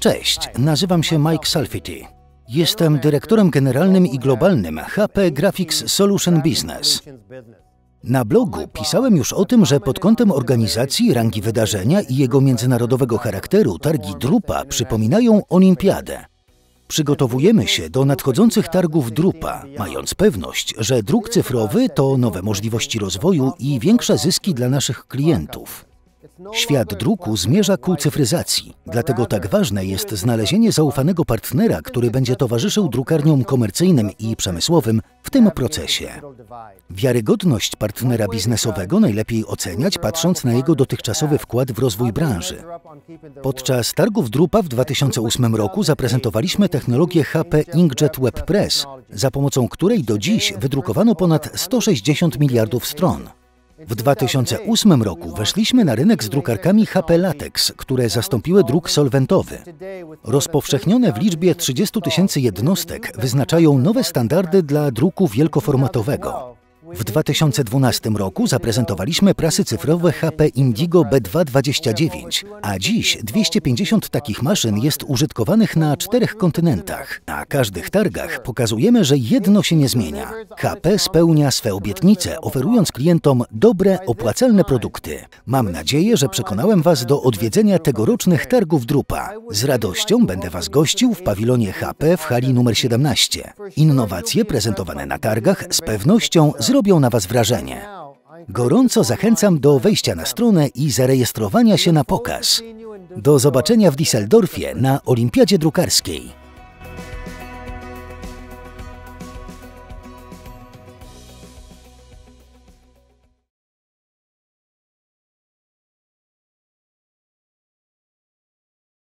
Cześć, nazywam się Mike Salfity. Jestem dyrektorem generalnym i globalnym HP Graphics Solution Business. Na blogu pisałem już o tym, że pod kątem organizacji, rangi wydarzenia i jego międzynarodowego charakteru targi Drupa przypominają olimpiadę. Przygotowujemy się do nadchodzących targów Drupa, mając pewność, że druk cyfrowy to nowe możliwości rozwoju i większe zyski dla naszych klientów. Świat druku zmierza ku cyfryzacji, dlatego tak ważne jest znalezienie zaufanego partnera, który będzie towarzyszył drukarniom komercyjnym i przemysłowym w tym procesie. Wiarygodność partnera biznesowego najlepiej oceniać, patrząc na jego dotychczasowy wkład w rozwój branży. Podczas targów Drupa w 2008 roku zaprezentowaliśmy technologię HP Inkjet Web Press, za pomocą której do dziś wydrukowano ponad 160 miliardów stron. W 2008 roku weszliśmy na rynek z drukarkami HP Latex, które zastąpiły druk solwentowy. Rozpowszechnione w liczbie 30 000 jednostek wyznaczają nowe standardy dla druku wielkoformatowego. W 2012 roku zaprezentowaliśmy prasy cyfrowe HP Indigo B229, a dziś 250 takich maszyn jest użytkowanych na 4 kontynentach. Na każdych targach pokazujemy, że jedno się nie zmienia. HP spełnia swe obietnice, oferując klientom dobre, opłacalne produkty. Mam nadzieję, że przekonałem Was do odwiedzenia tegorocznych targów Drupa. Z radością będę Was gościł w pawilonie HP w hali numer 17. Innowacje prezentowane na targach z pewnością zrobią na Was wrażenie. Gorąco zachęcam do wejścia na stronę i zarejestrowania się na pokaz. Do zobaczenia w Düsseldorfie na Olimpiadzie Drukarskiej.